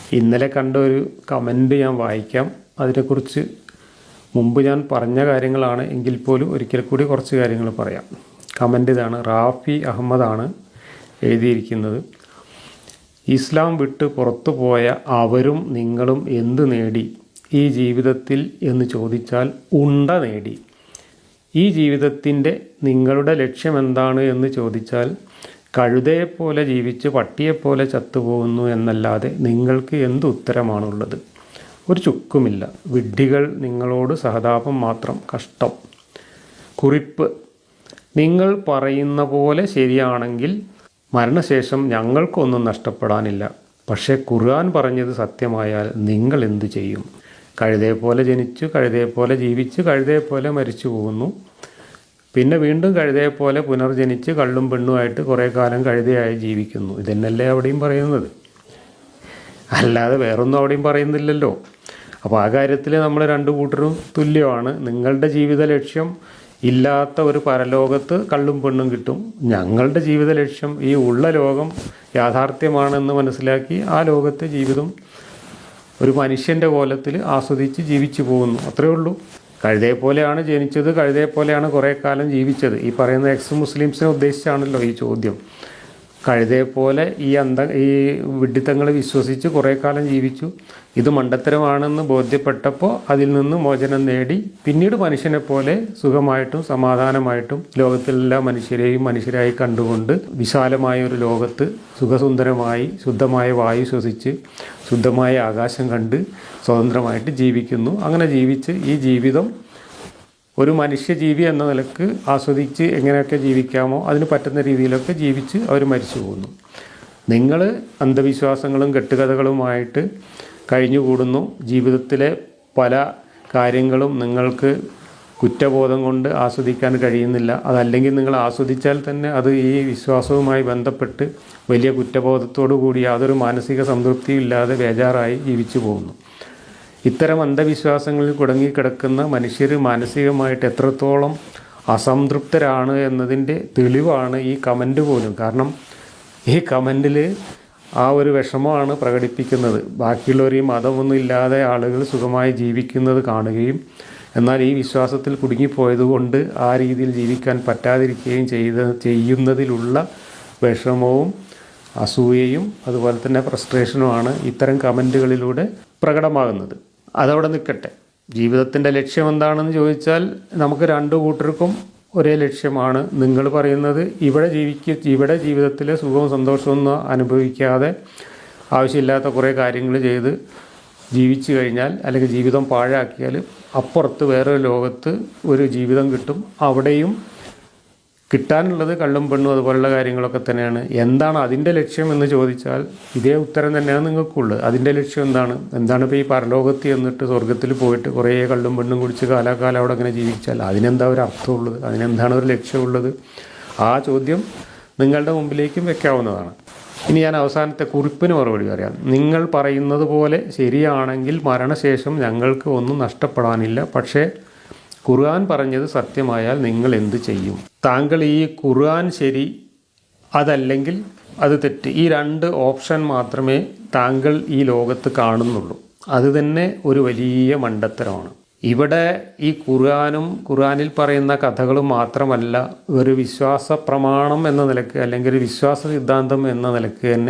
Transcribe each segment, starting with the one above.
ഇന്നലെ കണ്ട ഒരു കമൻറ്റ് ഞാൻ വായിക്കാം. അതിനെക്കുറിച്ച് മുമ്പ് ഞാൻ പറഞ്ഞ കാര്യങ്ങളാണ് എങ്കിൽ പോലും ഒരിക്കൽ കൂടി കുറച്ച് കാര്യങ്ങൾ പറയാം. കമൻറ്റ് ഇതാണ്. റാഫി അഹമ്മദാണ് എഴുതിയിരിക്കുന്നത്. ഇസ്ലാം വിട്ട് പുറത്തു പോയ അവരും നിങ്ങളും എന്ത് നേടി ഈ ജീവിതത്തിൽ എന്ന് ചോദിച്ചാൽ ഉണ്ട നേടി. ഈ ജീവിതത്തിൻ്റെ നിങ്ങളുടെ ലക്ഷ്യം എന്താണ് എന്ന് ചോദിച്ചാൽ കഴുതയെപ്പോലെ ജീവിച്ച് പട്ടിയെപ്പോലെ ചത്തുപോകുന്നു എന്നല്ലാതെ നിങ്ങൾക്ക് എന്ത് ഉത്തരമാണുള്ളത്? ഒരു ചുക്കുമില്ല. വിഡ്ഢികൾ, നിങ്ങളോട് സഹതാപം മാത്രം. കഷ്ടം. കുറിപ്പ്: നിങ്ങൾ പറയുന്ന പോലെ ശരിയാണെങ്കിൽ മരണശേഷം ഞങ്ങൾക്കൊന്നും നഷ്ടപ്പെടാനില്ല. പക്ഷേ ഖുർആൻ പറഞ്ഞത് സത്യമായാൽ നിങ്ങൾ എന്തു ചെയ്യും? കഴുതയെപ്പോലെ ജനിച്ചു, കഴുതയെപ്പോലെ ജീവിച്ച്, കഴുതയെപ്പോലെ മരിച്ചു പോകുന്നു. പിന്നെ വീണ്ടും കഴുതയെപ്പോലെ പുനർജനിച്ച് കള്ളും പെണ്ണുമായിട്ട് കുറേ കാലം കഴുതയായി ജീവിക്കുന്നു. ഇതന്നെയല്ലേ അവിടെയും പറയുന്നത്, അല്ലാതെ വേറൊന്നും അവിടെയും പറയുന്നില്ലല്ലോ. അപ്പോൾ ആ കാര്യത്തിൽ നമ്മൾ രണ്ടു കൂട്ടരും തുല്യമാണ്. നിങ്ങളുടെ ജീവിത ലക്ഷ്യം ഇല്ലാത്ത ഒരു പരലോകത്ത് കള്ളും പെണ്ണും കിട്ടും. ഞങ്ങളുടെ ജീവിത ലക്ഷ്യം ഈ ഉള്ള ലോകം യാഥാർത്ഥ്യമാണെന്ന് മനസ്സിലാക്കി ആ ലോകത്തെ ജീവിതം ഒരു മനുഷ്യൻ്റെ കോലത്തിൽ ആസ്വദിച്ച് ജീവിച്ചു പോകുന്നു. അത്രയേ ഉള്ളൂ. കഴുതയെപ്പോലെയാണ് ജനിച്ചത്, കഴുതയെപ്പോലെയാണ് കുറേ കാലം ജീവിച്ചത്. ഈ പറയുന്ന എക്സ് മുസ്ലിംസിനെ ഉദ്ദേശിച്ചാണല്ലോ ഈ ചോദ്യം. കഴുതയെപ്പോലെ ഈ വിഡ്ഢിത്തങ്ങൾ വിശ്വസിച്ച് കുറേ കാലം ജീവിച്ചു. ഇത് മണ്ടത്തരമാണെന്ന് ബോധ്യപ്പെട്ടപ്പോൾ അതിൽ നിന്ന് മോചനം നേടി പിന്നീട് മനുഷ്യനെപ്പോലെ സുഖമായിട്ടും സമാധാനമായിട്ടും ലോകത്തിലെല്ലാ മനുഷ്യരെയും മനുഷ്യരായി കണ്ടുകൊണ്ട് വിശാലമായ ഒരു ലോകത്ത് സുഖസുന്ദരമായി ശുദ്ധമായ വായു ശ്വസിച്ച് ശുദ്ധമായ ആകാശം കണ്ട് സ്വതന്ത്രമായിട്ട് ജീവിക്കുന്നു. അങ്ങനെ ജീവിച്ച് ഈ ജീവിതം ഒരു മനുഷ്യജീവി എന്ന നിലക്ക് ആസ്വദിച്ച് എങ്ങനെയൊക്കെ ജീവിക്കാമോ അതിന് പറ്റുന്ന രീതിയിലൊക്കെ ജീവിച്ച് അവർ മരിച്ചു പോകുന്നു. നിങ്ങൾ അന്ധവിശ്വാസങ്ങളും കെട്ടുകഥകളുമായിട്ട് കഴിഞ്ഞുകൂടുന്നു. ജീവിതത്തിലെ പല കാര്യങ്ങളും നിങ്ങൾക്ക് കുറ്റബോധം കൊണ്ട് ആസ്വദിക്കാൻ കഴിയുന്നില്ല. അതല്ലെങ്കിൽ നിങ്ങൾ ആസ്വദിച്ചാൽ തന്നെ അത് ഈ വിശ്വാസവുമായി ബന്ധപ്പെട്ട് വലിയ കുറ്റബോധത്തോടു കൂടി യാതൊരു മാനസിക സംതൃപ്തിയും ഇല്ലാതെ ബേജാറായി ജീവിച്ചു പോകുന്നു. ഇത്തരം അന്ധവിശ്വാസങ്ങളിൽ കുടുങ്ങിക്കിടക്കുന്ന മനുഷ്യർ മാനസികമായിട്ട് എത്രത്തോളം അസംതൃപ്തരാണ് എന്നതിൻ്റെ തെളിവാണ് ഈ കമൻറ്റ് പോലും. കാരണം ഈ കമൻറ്റിൽ ആ ഒരു വിഷമമാണ് പ്രകടിപ്പിക്കുന്നത്. ബാക്കിയുള്ളവർ ഈ മതമൊന്നും ഇല്ലാതെ ആളുകൾ സുഖമായി ജീവിക്കുന്നത് കാണുകയും എന്നാൽ ഈ വിശ്വാസത്തിൽ കുടുങ്ങിപ്പോയതുകൊണ്ട് ആ രീതിയിൽ ജീവിക്കാൻ പറ്റാതിരിക്കുകയും ചെയ്യുന്നതിലുള്ള വിഷമവും അസൂയയും അതുപോലെ തന്നെ ഫ്രസ്ട്രേഷനുമാണ് ഇത്തരം കമൻറ്റുകളിലൂടെ പ്രകടമാകുന്നത്. അതവിടെ നിൽക്കട്ടെ. ജീവിതത്തിൻ്റെ ലക്ഷ്യം എന്താണെന്ന് ചോദിച്ചാൽ നമുക്ക് രണ്ടു കൂട്ടർക്കും ഒരേ ലക്ഷ്യമാണ്. നിങ്ങൾ പറയുന്നത് ഇവിടെ ജീവിതത്തിലെ സുഖവും സന്തോഷമൊന്നും അനുഭവിക്കാതെ ആവശ്യമില്ലാത്ത കുറേ കാര്യങ്ങൾ ചെയ്ത് ജീവിച്ചു കഴിഞ്ഞാൽ അല്ലെങ്കിൽ ജീവിതം പാഴാക്കിയാൽ അപ്പുറത്ത് വേറൊരു ലോകത്ത് ഒരു ജീവിതം കിട്ടും. അവിടെയും കിട്ടാനുള്ളത് കള്ളും പെണ്ണും അതുപോലുള്ള കാര്യങ്ങളൊക്കെ തന്നെയാണ്. എന്താണ് അതിൻ്റെ ലക്ഷ്യം എന്ന് ചോദിച്ചാൽ ഇതേ ഉത്തരം തന്നെയാണ് നിങ്ങൾക്കുള്ളത്. അതിൻ്റെ ലക്ഷ്യം എന്താണ് ഇപ്പോൾ ഈ പരലോകത്ത് എന്നിട്ട് സ്വർഗത്തിൽ പോയിട്ട് കുറേ കള്ളും പെണ്ണും കുടിച്ച് കാലാകാലം അവിടെ അങ്ങനെ ജീവിച്ചാൽ അതിനെന്താ ഒരു അർത്ഥമുള്ളത്? അതിനെന്താണ് ഒരു ലക്ഷ്യമുള്ളത്? ആ ചോദ്യം നിങ്ങളുടെ മുമ്പിലേക്കും വെക്കാവുന്നതാണ്. ഇനി ഞാൻ അവസാനത്തെ കുറിപ്പിന് മറുപടി പറയാം. നിങ്ങൾ പറയുന്നത് പോലെ ശരിയാണെങ്കിൽ മരണശേഷം ഞങ്ങൾക്ക് ഒന്നും നഷ്ടപ്പെടാനില്ല. പക്ഷേ ഖുർആൻ പറഞ്ഞത് സത്യമായാൽ നിങ്ങൾ എന്ത് ചെയ്യും? താങ്കൾ ഈ ഖുർആൻ ശരി, അതല്ലെങ്കിൽ അത് തെറ്റ്, ഈ രണ്ട് ഓപ്ഷൻ മാത്രമേ താങ്കൾ ഈ ലോകത്ത് കാണുന്നുള്ളൂ. അത് തന്നെ ഒരു വലിയ മണ്ടത്തരമാണ്. ഇവിടെ ഈ ഖുർആനിൽ പറയുന്ന കഥകളും മാത്രമല്ല, ഒരു വിശ്വാസ പ്രമാണം എന്ന നിലക്ക് അല്ലെങ്കിൽ ഒരു വിശ്വാസ സിദ്ധാന്തം എന്ന നിലക്ക് തന്നെ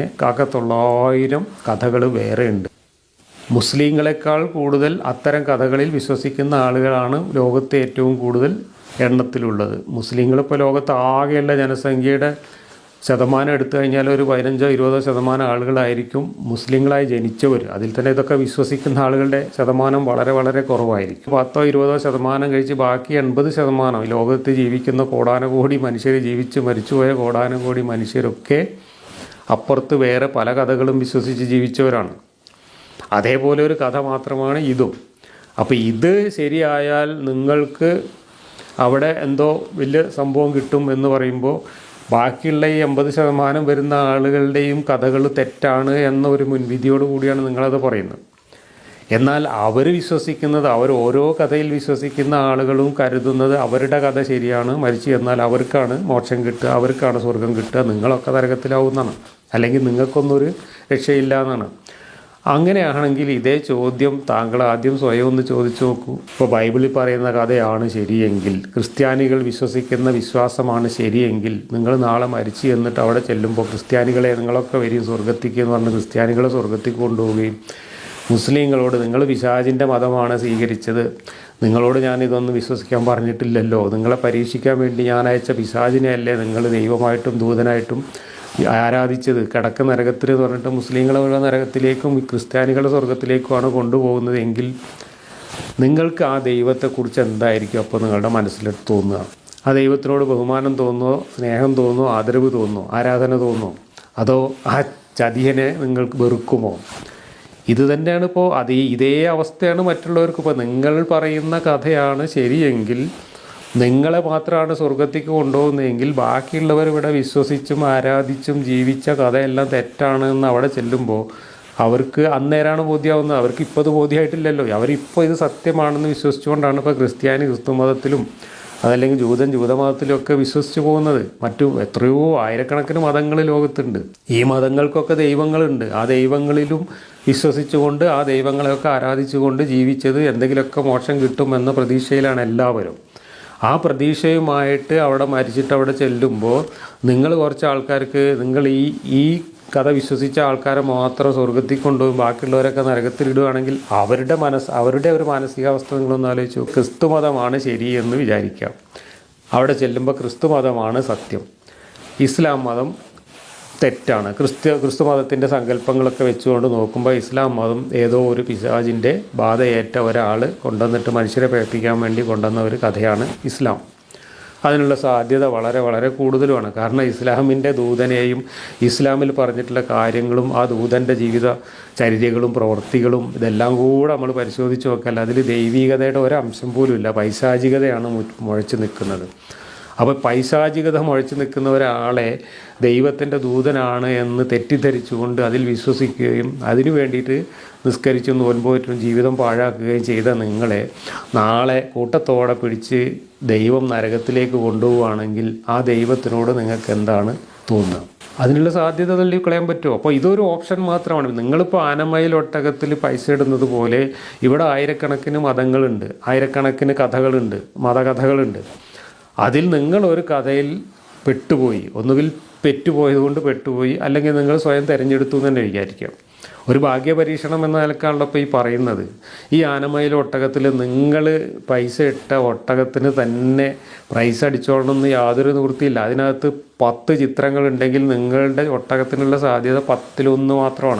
900 കഥകൾ വേറെയുണ്ട്. മുസ്ലിങ്ങളെക്കാൾ കൂടുതൽ അത്തരം കഥകളിൽ വിശ്വസിക്കുന്ന ആളുകളാണ് ലോകത്തെ ഏറ്റവും കൂടുതൽ എണ്ണത്തിലുള്ളത്. മുസ്ലിങ്ങളിപ്പോൾ ലോകത്ത് ആകെയുള്ള ജനസംഖ്യയുടെ ശതമാനം എടുത്തു കഴിഞ്ഞാൽ ഒരു 15-20% ആളുകളായിരിക്കും മുസ്ലിങ്ങളായി ജനിച്ചവർ. അതിൽ തന്നെ ഇതൊക്കെ വിശ്വസിക്കുന്ന ആളുകളുടെ ശതമാനം വളരെ വളരെ കുറവായിരിക്കും. 10-20% കഴിച്ച് ബാക്കി 80% ലോകത്ത് ജീവിക്കുന്ന കോടാനുകോടി മനുഷ്യർ, ജീവിച്ച് മരിച്ചുപോയ കോടാനുകോടി മനുഷ്യരൊക്കെ അപ്പുറത്ത് വേറെ പല കഥകളും വിശ്വസിച്ച് ജീവിച്ചവരാണ്. അതേപോലെ ഒരു കഥ മാത്രമാണ് ഇതും. അപ്പോൾ ഇത് ശരിയായാൽ നിങ്ങൾക്ക് അവിടെ എന്തോ വലിയ സംഭവം കിട്ടും എന്ന് പറയുമ്പോൾ ബാക്കിയുള്ള ഈ 80% വരുന്ന ആളുകളുടെയും കഥകൾ തെറ്റാണ് എന്ന ഒരു മുൻവിധിയോട് കൂടിയാണ് നിങ്ങളത് പറയുന്നത്. എന്നാൽ അവർ വിശ്വസിക്കുന്നത്, അവർ ഓരോ കഥയിൽ വിശ്വസിക്കുന്ന ആളുകളും കരുതുന്നത് അവരുടെ കഥ ശരിയാണ്, മരിച്ചു എന്നാൽ അവർക്കാണ് മോക്ഷം കിട്ടുക, അവർക്കാണ് സ്വർഗം കിട്ടുക, നിങ്ങളൊക്കെ നരകത്തിലാവുന്നതാണ്, അല്ലെങ്കിൽ നിങ്ങൾക്കൊന്നൊരു രക്ഷയില്ല എന്നാണ്. അങ്ങനെയാണെങ്കിൽ ഇതേ ചോദ്യം താങ്കൾ ആദ്യം സ്വയം ഒന്ന് ചോദിച്ചു നോക്കൂ. ഇപ്പോൾ ബൈബിളിൽ പറയുന്ന കഥയാണ് ശരിയെങ്കിൽ, ക്രിസ്ത്യാനികൾ വിശ്വസിക്കുന്ന വിശ്വാസമാണ് ശരിയെങ്കിൽ, നിങ്ങൾ നാളെ മരിച്ചു എന്നിട്ട് അവിടെ ചെല്ലുമ്പോൾ ക്രിസ്ത്യാനികളെ നിങ്ങളൊക്കെ വരും സ്വർഗത്തിക്ക് എന്ന് പറഞ്ഞ് ക്രിസ്ത്യാനികളെ സ്വർഗത്തിക്ക് കൊണ്ടുപോവുകയും മുസ്ലിങ്ങളോട് നിങ്ങൾ പിശാചിൻ്റെ മതമാണ് സ്വീകരിച്ചത്, നിങ്ങളോട് ഞാനിതൊന്നും വിശ്വസിക്കാൻ പറഞ്ഞിട്ടില്ലല്ലോ, നിങ്ങളെ പരീക്ഷിക്കാൻ വേണ്ടി ഞാൻ അയച്ച പിശാചിനെയല്ലേ നിങ്ങൾ ദൈവമായിട്ടും ദൂതനായിട്ടും ആരാധിച്ചത്, കിടക്ക് നരകത്തിൽ എന്ന് പറഞ്ഞിട്ട് മുസ്ലിങ്ങളുടെ നരകത്തിലേക്കും ക്രിസ്ത്യാനികളുടെ സ്വർഗത്തിലേക്കുമാണ് കൊണ്ടുപോകുന്നത് എങ്കിൽ നിങ്ങൾക്ക് ആ ദൈവത്തെക്കുറിച്ച് എന്തായിരിക്കും അപ്പോൾ നിങ്ങളുടെ മനസ്സിൽ തോന്നുക? ആ ദൈവത്തിനോട് ബഹുമാനം തോന്നുമോ, സ്നേഹം തോന്നുമോ, ആദരവ് തോന്നുമോ, ആരാധന തോന്നുമോ, അതോ ആ ചതിയനെ നിങ്ങൾക്ക് വെറുക്കുമോ? ഇത് തന്നെയാണ് ഇപ്പോൾ ഇതേ അവസ്ഥയാണ് മറ്റുള്ളവർക്ക്. ഇപ്പോൾ നിങ്ങൾ പറയുന്ന കഥയാണ് ശരിയെങ്കിൽ, നിങ്ങളെ മാത്രമാണ് സ്വർഗത്തേക്ക് കൊണ്ടുപോകുന്നതെങ്കിൽ, ബാക്കിയുള്ളവർ ഇവിടെ വിശ്വസിച്ചും ആരാധിച്ചും ജീവിച്ച കഥയെല്ലാം തെറ്റാണെന്ന് അവിടെ ചെല്ലുമ്പോൾ അവർക്ക് അന്നേരമാണ് ബോധ്യമാവുന്നത്. അവർക്ക് ഇപ്പോൾ ഇത് ബോധ്യമായിട്ടില്ലല്ലോ. അവരിപ്പോൾ ഇത് സത്യമാണെന്ന് വിശ്വസിച്ചുകൊണ്ടാണ് ഇപ്പോൾ ക്രിസ്ത്യാനി ക്രിസ്തു മതത്തിലും അതല്ലെങ്കിൽ ജൂതമതത്തിലൊക്കെ വിശ്വസിച്ച് പോകുന്നത്. മറ്റു എത്രയോ ആയിരക്കണക്കിന് മതങ്ങൾ ലോകത്തുണ്ട്. ഈ മതങ്ങൾക്കൊക്കെ ദൈവങ്ങളുണ്ട്. ആ ദൈവങ്ങളിലും വിശ്വസിച്ചുകൊണ്ട് ആ ദൈവങ്ങളെയൊക്കെ ആരാധിച്ചുകൊണ്ട് ജീവിച്ചത് എന്തെങ്കിലുമൊക്കെ മോക്ഷം കിട്ടുമെന്ന പ്രതീക്ഷയിലാണ് എല്ലാവരും. ആ പ്രതീക്ഷയുമായിട്ട് അവിടെ മരിച്ചിട്ട് അവിടെ ചെല്ലുമ്പോൾ നിങ്ങൾ കുറച്ച് ആൾക്കാർക്ക് നിങ്ങൾ ഈ കഥ വിശ്വസിച്ച ആൾക്കാരെ മാത്രം സ്വർഗത്തിൽ കൊണ്ടുപോകും, ബാക്കിയുള്ളവരൊക്കെ നരകത്തിലിടുകയാണെങ്കിൽ അവരുടെ ഒരു മാനസികാവസ്ഥ നിങ്ങളൊന്ന് ആലോചിച്ചു. ക്രിസ്തു മതമാണ് ശരി എന്ന് വിചാരിക്കാം. അവിടെ ചെല്ലുമ്പോൾ ക്രിസ്തു മതമാണ് സത്യം, ഇസ്ലാം മതം തെറ്റാണ്. ക്രിസ്തു മതത്തിൻ്റെ സങ്കല്പങ്ങളൊക്കെ വെച്ചുകൊണ്ട് നോക്കുമ്പോൾ ഇസ്ലാം മതം ഏതോ ഒരു പിശാചിൻ്റെ ബാധയേറ്റ ഒരാൾ കൊണ്ടുവന്നിട്ട് മനുഷ്യരെ പേപ്പിക്കാൻ വേണ്ടി കൊണ്ടുവന്ന ഒരു കഥയാണ് ഇസ്ലാം. അതിനുള്ള സാധ്യത വളരെ വളരെ കൂടുതലുമാണ്. കാരണം ഇസ്ലാമിൻ്റെ ദൂതനെയും ഇസ്ലാമിൽ പറഞ്ഞിട്ടുള്ള കാര്യങ്ങളും ആ ദൂതൻ്റെ ജീവിത ചര്യകളും പ്രവൃത്തികളും ഇതെല്ലാം കൂടെ നമ്മൾ പരിശോധിച്ച് നോക്കിയാൽ അതിൽ ദൈവികതയുടെ ഒരംശം പോലും ഇല്ല. പൈശാചികതയാണ് മുഴച്ചു നിൽക്കുന്നത്. അപ്പോൾ പൈശാചികത മുഴച്ചു നിൽക്കുന്ന ഒരാളെ ദൈവത്തിൻ്റെ ദൂതനാണ് എന്ന് തെറ്റിദ്ധരിച്ചുകൊണ്ട് അതിൽ വിശ്വസിക്കുകയും അതിനു വേണ്ടിയിട്ട് നിസ്കരിച്ചും നോൻപോയിട്ടും ജീവിതം പാഴാക്കുകയും ചെയ്ത നിങ്ങളെ നാളെ കൂട്ടത്തോടെ പിടിച്ച് ദൈവം നരകത്തിലേക്ക് കൊണ്ടുപോവുകയാണെങ്കിൽ ആ ദൈവത്തിനോട് നിങ്ങൾക്ക് എന്താണ് തോന്നുക? അതിനുള്ള സാധ്യത തള്ളി കളയാൻ പറ്റുമോ? അപ്പോൾ ഇതൊരു ഓപ്ഷൻ മാത്രമാണ്. നിങ്ങളിപ്പോൾ ആനമയിൽ ഒട്ടകത്തിൽ പൈസ ഇടുന്നത് പോലെ ഇവിടെ ആയിരക്കണക്കിന് മതങ്ങളുണ്ട്, ആയിരക്കണക്കിന് കഥകളുണ്ട്, മതകഥകളുണ്ട്. അതിൽ നിങ്ങളൊരു കഥയിൽ പെട്ടുപോയി, ഒന്നുകിൽ പെറ്റുപോയതുകൊണ്ട് പെട്ടുപോയി, അല്ലെങ്കിൽ നിങ്ങൾ സ്വയം തിരഞ്ഞെടുത്തു എന്ന് തന്നെ വിചാരിക്കാം. ഒരു ഭാഗ്യപരീക്ഷണം എന്ന നിലക്കാണല്ലോ ഇപ്പോൾ ഈ പറയുന്നത്. ഈ ആനമയിൽ ഒട്ടകത്തിൽ നിങ്ങൾ പൈസ ഇട്ട ഒട്ടകത്തിന് തന്നെ പ്രൈസ് അടിച്ചോളണമെന്ന് യാതൊരു നിവൃത്തിയില്ല. അതിനകത്ത് 10 ചിത്രങ്ങളുണ്ടെങ്കിൽ നിങ്ങളുടെ ഒട്ടകത്തിനുള്ള സാധ്യത 10-1 മാത്രമാണ്.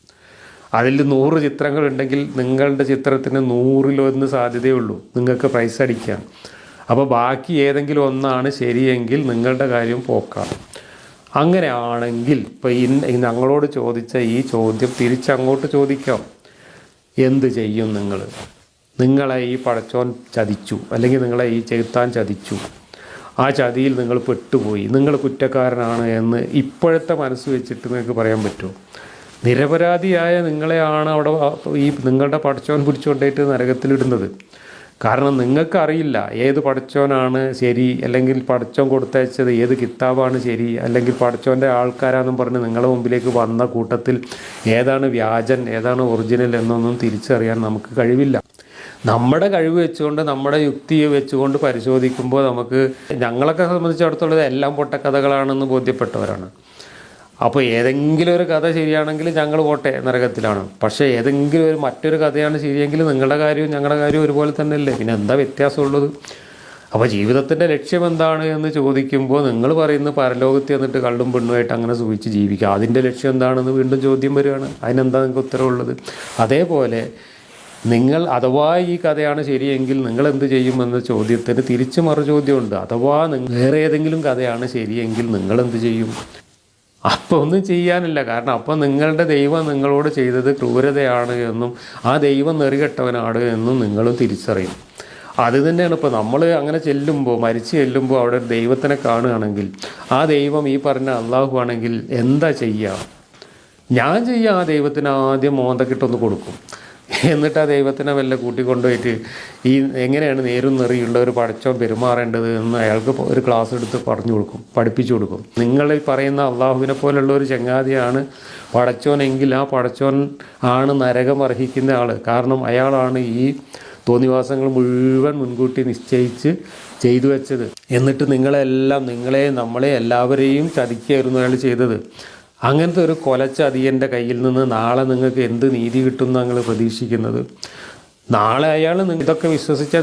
അതിൽ 100 ചിത്രങ്ങളുണ്ടെങ്കിൽ നിങ്ങളുടെ ചിത്രത്തിന് 100-1 സാധ്യതയുള്ളൂ നിങ്ങൾക്ക് പ്രൈസ് അടിക്കാൻ. അപ്പോൾ ബാക്കി ഏതെങ്കിലും ഒന്നാണ് ശരിയെങ്കിൽ നിങ്ങളുടെ കാര്യം പോക്കാണ്. അങ്ങനെയാണെങ്കിൽ ഇപ്പോൾ ഞങ്ങളോട് ചോദിച്ച ഈ ചോദ്യം തിരിച്ചങ്ങോട്ട് ചോദിക്കാം. എന്ത് ചെയ്യും നിങ്ങൾ? നിങ്ങളെ ഈ പടച്ചോൻ ചതിച്ചു, അല്ലെങ്കിൽ നിങ്ങളെ ഈ ചെകുത്താൻ ചതിച്ചു, ആ ചതിയിൽ നിങ്ങൾ പെട്ടുപോയി, നിങ്ങൾ കുറ്റക്കാരനാണ് എന്ന് ഇപ്പോഴത്തെ മനസ്സ് വെച്ചിട്ട് നിങ്ങൾക്ക് പറയാൻ പറ്റുമോ? നിരപരാധിയായ നിങ്ങളെയാണ് അവിടെ നിങ്ങളുടെ പടച്ചോൻ പിടിച്ചുകൊണ്ടേറ്റ് നരകത്തിലിടുന്നത്. കാരണം നിങ്ങൾക്കറിയില്ല ഏത് പടച്ചോനാണ് ശരി, അല്ലെങ്കിൽ പടച്ചോൻ കൊടുത്തയച്ചത് ഏത് കിതാബാണ് ശരി, അല്ലെങ്കിൽ പടച്ചോൻ്റെ ആൾക്കാരാണെന്നും പറഞ്ഞ് നിങ്ങളുടെ മുമ്പിലേക്ക് വന്ന കൂട്ടത്തിൽ ഏതാണ് വ്യാജൻ ഏതാണ് ഒറിജിനൽ എന്നൊന്നും തിരിച്ചറിയാൻ നമുക്ക് കഴിവില്ല. നമ്മുടെ കഴിവ് വെച്ചുകൊണ്ട് നമ്മുടെ യുക്തി വെച്ചുകൊണ്ട് പരിശോധിക്കുമ്പോൾ ഞങ്ങളൊക്കെ സംബന്ധിച്ചിടത്തോളം എല്ലാം പൊട്ടക്കഥകളാണെന്ന് ബോധ്യപ്പെട്ടവരാണ്. അപ്പോൾ ഏതെങ്കിലും ഒരു കഥ ശരിയാണെങ്കിൽ ഞങ്ങൾ പോട്ടെ നരകത്തിലാണ്. പക്ഷേ ഏതെങ്കിലും മറ്റൊരു കഥയാണ് ശരിയെങ്കിൽ നിങ്ങളുടെ കാര്യവും ഞങ്ങളുടെ കാര്യവും ഒരുപോലെ തന്നെയല്ലേ? പിന്നെ എന്താ വ്യത്യാസമുള്ളത്? അപ്പോൾ ജീവിതത്തിൻ്റെ ലക്ഷ്യം എന്താണ് എന്ന് ചോദിക്കുമ്പോൾ നിങ്ങൾ പറയുന്നത് പരലോകത്ത് എന്നിട്ട് കള്ളും പെണ്ണുമായിട്ട് അങ്ങനെ സൂക്ഷിച്ച് ജീവിക്കുക. അതിൻ്റെ ലക്ഷ്യം എന്താണെന്ന് വീണ്ടും ചോദ്യം വരികയാണ്. അതിനെന്താ നിങ്ങൾക്ക് ഉത്തരവുള്ളത്? അതേപോലെ നിങ്ങൾ അഥവാ ഈ കഥയാണ് ശരിയെങ്കിൽ നിങ്ങൾ എന്ത് ചെയ്യുമെന്ന ചോദ്യത്തിന് തിരിച്ച് മറു ചോദ്യമുണ്ട്. അഥവാ വേറെ ഏതെങ്കിലും കഥയാണ് ശരിയെങ്കിൽ നിങ്ങൾ എന്ത് ചെയ്യും? അപ്പോൾ ഒന്നും ചെയ്യാനില്ല. കാരണം അപ്പോൾ നിങ്ങളുടെ ദൈവം നിങ്ങളോട് ചെയ്തത് ക്രൂരതയാണ് എന്നും ആ ദൈവം നെറികെട്ടവനാണ് എന്നും നിങ്ങളും തിരിച്ചറിയും. അത് തന്നെയാണ് ഇപ്പോൾ നമ്മൾ അങ്ങനെ മരിച്ചു ചെല്ലുമ്പോൾ അവിടെ ഒരു ദൈവത്തിനെ കാണുകയാണെങ്കിൽ ആ ദൈവം ഈ പറഞ്ഞ അള്ളാഹു ആണെങ്കിൽ എന്താ ചെയ്യുക? ഞാൻ ചെയ്യുക, ആ ദൈവത്തിന് ആദ്യം മോന്തക്കിട്ടൊന്ന് കൊടുക്കും. എന്നിട്ട് ആ ദൈവത്തിനെ വല്ല കൂട്ടിക്കൊണ്ടുപോയിട്ട് എങ്ങനെയാണ് നേരും നെറിയുള്ള ഒരു പടച്ചോൻ പെരുമാറേണ്ടത് എന്ന് അയാൾക്ക് ഒരു ക്ലാസ് എടുത്ത് പഠിപ്പിച്ചു കൊടുക്കും. നിങ്ങൾ ഈ പറയുന്ന അള്ളാഹുവിനെ പോലുള്ള ഒരു ചങ്ങാതിയാണ് പടച്ചോനെങ്കിൽ ആ പടച്ചോൻ ആണ് നരകം അർഹിക്കുന്ന ആൾ. കാരണം അയാളാണ് ഈ തോന്നിവാസങ്ങൾ മുഴുവൻ മുൻകൂട്ടി നിശ്ചയിച്ച് ചെയ്തു വെച്ചത്. എന്നിട്ട് നമ്മളെ എല്ലാവരെയും ചതിക്കായിരുന്നു അയാൾ ചെയ്തത്. അങ്ങനത്തെ ഒരു കൊലച്ചതിയൻ്റെ കയ്യിൽ നിന്ന് നാളെ നിങ്ങൾക്ക് എന്ത് നീതി കിട്ടും നിങ്ങൾ പ്രതീക്ഷിക്കുന്നത്? നാളെ അയാൾ ഇതൊക്കെ വിശ്വസിച്ച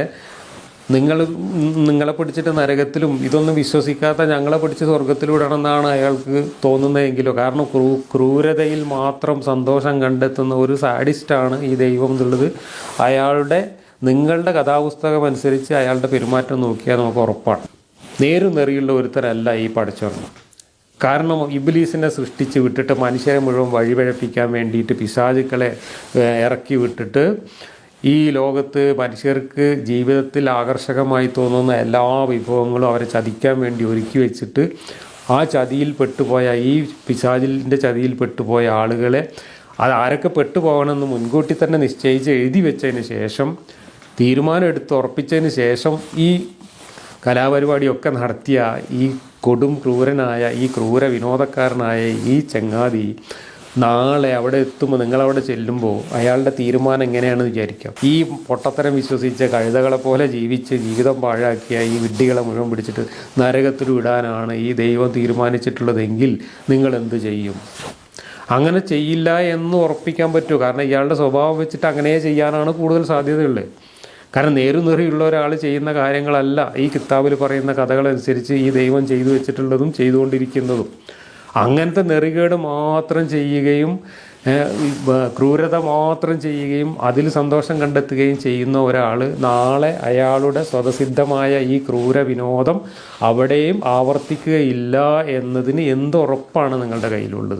നിങ്ങളെ പിടിച്ചിട്ട് നരകത്തിലും, ഇതൊന്നും വിശ്വസിക്കാത്ത ഞങ്ങളെ പിടിച്ച് സ്വർഗത്തിലൂടെയാണെന്നാണ് അയാൾക്ക് തോന്നുന്നതെങ്കിലോ. കാരണം ക്രൂരതയിൽ മാത്രം സന്തോഷം കണ്ടെത്തുന്ന ഒരു സാഡിസ്റ്റാണ് ഈ ദൈവം എന്നുള്ളത് നിങ്ങളുടെ കഥാപുസ്തകം അനുസരിച്ച് അയാളുടെ പെരുമാറ്റം നോക്കിയാൽ നമുക്ക് ഉറപ്പാണ്. നേരും നെറിയുള്ള ഒരുത്തരല്ല ഈ പടച്ചോൻ. കാരണം ഇബ്ലീസിനെ സൃഷ്ടിച്ച് വിട്ടിട്ട് മനുഷ്യരെ മുഴുവൻ വഴിപഴപ്പിക്കാൻ വേണ്ടിയിട്ട് പിശാചുക്കളെ ഇറക്കി വിട്ടിട്ട് ഈ ലോകത്ത് മനുഷ്യർക്ക് ജീവിതത്തിൽ ആകർഷകമായി തോന്നുന്ന എല്ലാ വിഭവങ്ങളും അവരെ ചതിക്കാൻ വേണ്ടി ഒരുക്കി വെച്ചിട്ട് ആ ചതിയിൽ പെട്ടുപോയ ഈ പിശാചിൻ്റെ ചതിയിൽ പെട്ടുപോയ ആളുകളെ അത് ആരൊക്കെ പെട്ടുപോകണമെന്ന് മുൻകൂട്ടി തന്നെ നിശ്ചയിച്ച് എഴുതി വെച്ചതിന് ശേഷം, തീരുമാനം എടുത്ത് ഉറപ്പിച്ചതിന് ശേഷം ഈ കലാപരിപാടിയൊക്കെ നടത്തിയ ഈ കൊടും ക്രൂരനായ ഈ ക്രൂര വിനോദക്കാരനായ ഈ ചങ്ങാതി നാളെ അവിടെ എത്തുമ്പോൾ, നിങ്ങളവിടെ ചെല്ലുമ്പോൾ അയാളുടെ തീരുമാനം എങ്ങനെയാണെന്ന് വിചാരിക്കാം. ഈ പൊട്ടത്തരം വിശ്വസിച്ച കഴുതകളെ പോലെ ജീവിച്ച് ജീവിതം പാഴാക്കിയ ഈ വിഡ്ഢികളെ മുഴുവൻ പിടിച്ചിട്ട് നരകത്തിൽ വിടാനാണ് ഈ ദൈവം തീരുമാനിച്ചിട്ടുള്ളതെങ്കിൽ നിങ്ങൾ എന്ത് ചെയ്യും? അങ്ങനെ ചെയ്യില്ല എന്ന് ഉറപ്പിക്കാൻ പറ്റുമോ? കാരണം ഇയാളുടെ സ്വഭാവം വെച്ചിട്ട് അങ്ങനെ ചെയ്യാനാണ് കൂടുതൽ സാധ്യതയുള്ളത്. കാരണം നേരുനെറിയുള്ള ഒരാൾ ചെയ്യുന്ന കാര്യങ്ങളല്ല ഈ കിതാബിൽ പറയുന്ന കഥകളനുസരിച്ച് ഈ ദൈവം ചെയ്തു വെച്ചിട്ടുള്ളതും ചെയ്തുകൊണ്ടിരിക്കുന്നതും. അങ്ങനത്തെ നെറികേട് മാത്രം ചെയ്യുകയും ക്രൂരത മാത്രം ചെയ്യുകയും അതിൽ സന്തോഷം കണ്ടെത്തുകയും ചെയ്യുന്ന ഒരാൾ നാളെ അയാളുടെ സ്വതസിദ്ധമായ ഈ ക്രൂര വിനോദം അവിടെയും ആവർത്തിക്കുകയില്ല എന്നതിന് എന്തുറപ്പാണ് നിങ്ങളുടെ കയ്യിലുള്ളത്?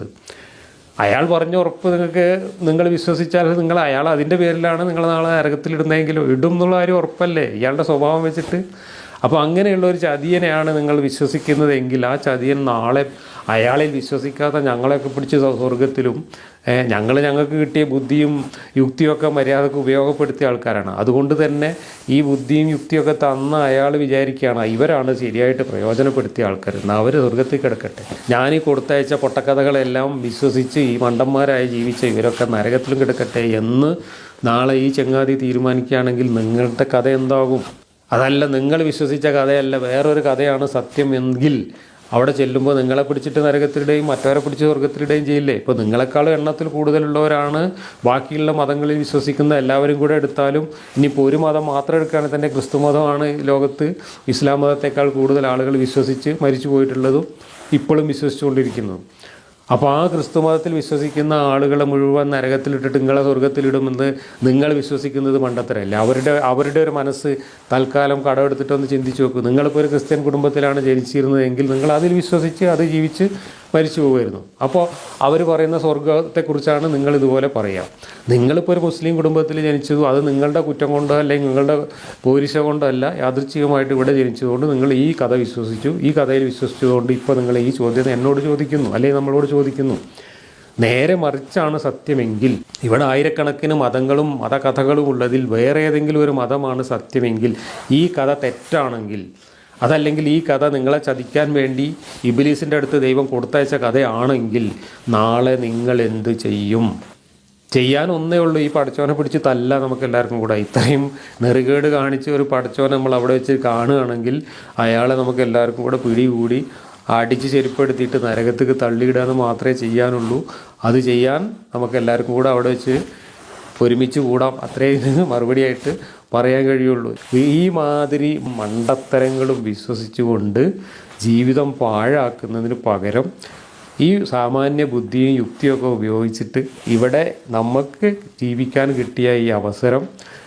അയാൾ പറഞ്ഞ ഉറപ്പ് നിങ്ങൾ വിശ്വസിച്ചാൽ അയാൾ അതിൻ്റെ പേരിലാണ് നിങ്ങൾ നാളെ നരകത്തിലിടുന്നതെങ്കിലും ഇടും എന്നുള്ള കാര്യം ഉറപ്പല്ലേ ഇയാളുടെ സ്വഭാവം വെച്ചിട്ട്? അപ്പോൾ അങ്ങനെയുള്ള ഒരു ചതിയനെയാണ് നിങ്ങൾ വിശ്വസിക്കുന്നതെങ്കിൽ ആ ചതിയൻ നാളെ അയാളിൽ വിശ്വസിക്കാത്ത ഞങ്ങളെയൊക്കെ പിടിച്ച് സ്വർഗത്തിലും, ഞങ്ങൾക്ക് കിട്ടിയ ബുദ്ധിയും യുക്തിയൊക്കെ മര്യാദക്ക് ഉപയോഗപ്പെടുത്തിയ ആൾക്കാരാണ്. അതുകൊണ്ട് തന്നെ ഈ ബുദ്ധിയും യുക്തിയൊക്കെ തന്ന അയാൾ വിചാരിക്കുകയാണ് ഇവരാണ് ശരിയായിട്ട് പ്രയോജനപ്പെടുത്തിയ ആൾക്കാർ, എന്നാൽ അവർ സ്വർഗത്തിൽ കിടക്കട്ടെ. ഞാനീ കൊടുത്തയച്ച പൊട്ടക്കഥകളെല്ലാം വിശ്വസിച്ച് ഈ മണ്ടന്മാരായി ജീവിച്ച ഇവരൊക്കെ നരകത്തിലും കിടക്കട്ടെ എന്ന് നാളെ ഈ ചങ്ങാതി തീരുമാനിക്കുകയാണെങ്കിൽ നിങ്ങളുടെ കഥ എന്താകും? അതല്ല, നിങ്ങൾ വിശ്വസിച്ച കഥയല്ല വേറൊരു കഥയാണ് സത്യം എങ്കിൽ അവിടെ ചെല്ലുമ്പോൾ നിങ്ങളെ പിടിച്ചിട്ട് നരകത്തിലിടുകയും മറ്റവരെ പിടിച്ച് സ്വർഗത്തിലിടുകയും ചെയ്യില്ലേ? ഇപ്പോൾ നിങ്ങളെക്കാളും എണ്ണത്തിൽ കൂടുതലുള്ളവരാണ് ബാക്കിയുള്ള മതങ്ങളിൽ വിശ്വസിക്കുന്ന എല്ലാവരും കൂടെ എടുത്താലും. ഇനിയിപ്പോൾ ഒരു മതം മാത്രം എടുക്കുകയാണെങ്കിൽ തന്നെ ക്രിസ്തു മതമാണ് ലോകത്ത് ഇസ്ലാം മതത്തേക്കാൾ കൂടുതൽ ആളുകൾ വിശ്വസിച്ച് മരിച്ചു പോയിട്ടുള്ളതും ഇപ്പോഴും വിശ്വസിച്ചുകൊണ്ടിരിക്കുന്നതും. അപ്പോൾ ആ ക്രിസ്തു മതത്തിൽ വിശ്വസിക്കുന്ന ആളുകളെ മുഴുവൻ നരകത്തിലിട്ടിട്ട് നിങ്ങളെ സ്വർഗത്തിലിടുമെന്ന് നിങ്ങൾ വിശ്വസിക്കുന്നത് മണ്ടത്തരല്ലേ? അവരുടെ ഒരു മനസ്സ് തൽക്കാലം കടമെടുത്തിട്ടൊന്ന് ചിന്തിച്ച് നോക്കൂ. നിങ്ങളിപ്പോൾ ഒരു ക്രിസ്ത്യൻ കുടുംബത്തിലാണ് ജനിച്ചിരുന്നതെങ്കിൽ നിങ്ങൾ അതിൽ വിശ്വസിച്ച് അത് ജീവിച്ച് മരിച്ചു പോകുമായിരുന്നു. അപ്പോൾ അവർ പറയുന്ന സ്വർഗത്തെക്കുറിച്ചാണ് നിങ്ങൾ ഇതുപോലെ പറയാം. നിങ്ങളിപ്പോൾ ഒരു മുസ്ലിം കുടുംബത്തിൽ ജനിച്ചതും അത് നിങ്ങളുടെ കുറ്റം കൊണ്ടോ അല്ലെങ്കിൽ നിങ്ങളുടെ പോരിശ കൊണ്ടോ അല്ല, യാദൃച്ഛികമായിട്ട് ഇവിടെ ജനിച്ചതുകൊണ്ട് നിങ്ങൾ ഈ കഥ വിശ്വസിച്ചു. ഈ കഥയിൽ വിശ്വസിച്ചതുകൊണ്ട് ഇപ്പോൾ നിങ്ങൾ ഈ ചോദ്യം എന്നോട് ചോദിക്കുന്നു, അല്ലെങ്കിൽ നമ്മളോട് ചോദിക്കുന്നു. നേരെ മറിച്ചാണ് സത്യമെങ്കിൽ, ഇവിടെ ആയിരക്കണക്കിന് മതങ്ങളും മതകഥകളും ഉള്ളതിൽ വേറെ ഏതെങ്കിലും ഒരു മതമാണ് സത്യമെങ്കിൽ, ഈ കഥ തെറ്റാണെങ്കിൽ, അതല്ലെങ്കിൽ ഈ കഥ നിങ്ങളെ ചതിക്കാൻ വേണ്ടി ഇബ്ലീസിൻ്റെ അടുത്ത് ദൈവം കൊടുത്തയച്ച കഥയാണെങ്കിൽ നാളെ നിങ്ങൾ എന്ത് ചെയ്യും? ചെയ്യാൻ ഒന്നേ ഉള്ളൂ, ഈ പടച്ചോനെ പിടിച്ച് തല്ല നമുക്ക് എല്ലാവർക്കും കൂടെ. ഇത്രയും നെറുകേട് കാണിച്ച് ഒരു പടച്ചോനെ നമ്മൾ അവിടെ വെച്ച് കാണുകയാണെങ്കിൽ അയാളെ നമുക്ക് എല്ലാവർക്കും കൂടെ പിടികൂടി അടിച്ച് ചെരുപ്പെടുത്തിയിട്ട് നരകത്തേക്ക് തള്ളിയിടുക എന്ന് മാത്രമേ ചെയ്യാനുള്ളൂ. അത് ചെയ്യാൻ നമുക്ക് എല്ലാവർക്കും കൂടെ അവിടെ വെച്ച് ഒരുമിച്ച് കൂടാം, അത്രയും മറുപടിയായിട്ട് പറയാൻ കഴിയുള്ളൂ. ഈ മാതിരി മണ്ടത്തരങ്ങളും വിശ്വസിച്ചുകൊണ്ട് ജീവിതം പാഴാക്കുന്നതിന് പകരം ഈ സാമാന്യ ബുദ്ധിയും യുക്തിയൊക്കെ ഉപയോഗിച്ചിട്ട് ഇവിടെ നമുക്ക് ജീവിക്കാൻ കിട്ടിയ ഈ അവസരം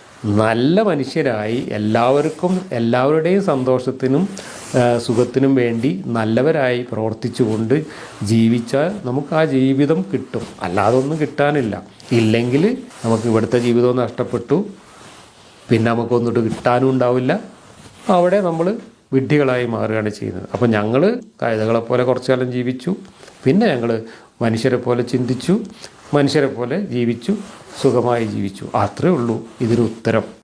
നല്ല മനുഷ്യരായി എല്ലാവരുടെയും സന്തോഷത്തിനും സുഖത്തിനും വേണ്ടി നല്ലവരായി പ്രവർത്തിച്ചുകൊണ്ട് ജീവിച്ചാൽ നമുക്ക് ആ ജീവിതം കിട്ടും. അല്ലാതെ ഒന്നും കിട്ടാനില്ല. ഇല്ലെങ്കിൽ നമുക്ക് ഇവിടുത്തെ ജീവിതവും നഷ്ടപ്പെട്ടു, പിന്നെ നമുക്കൊന്നിട്ട് കിട്ടാനും ഉണ്ടാവില്ല. അവിടെ നമ്മൾ വിഡ്ഢികളായി മാറുകയാണ് ചെയ്യുന്നത്. അപ്പം ഞങ്ങൾ കഴുതകളെപ്പോലെ കുറച്ചു കാലം ജീവിച്ചു, പിന്നെ ഞങ്ങൾ മനുഷ്യരെ പോലെ ചിന്തിച്ചു, മനുഷ്യരെ പോലെ ജീവിച്ചു, സുഖമായി ജീവിച്ചു. അത്രയേ ഉള്ളൂ ഇതിന് ഉത്തരം.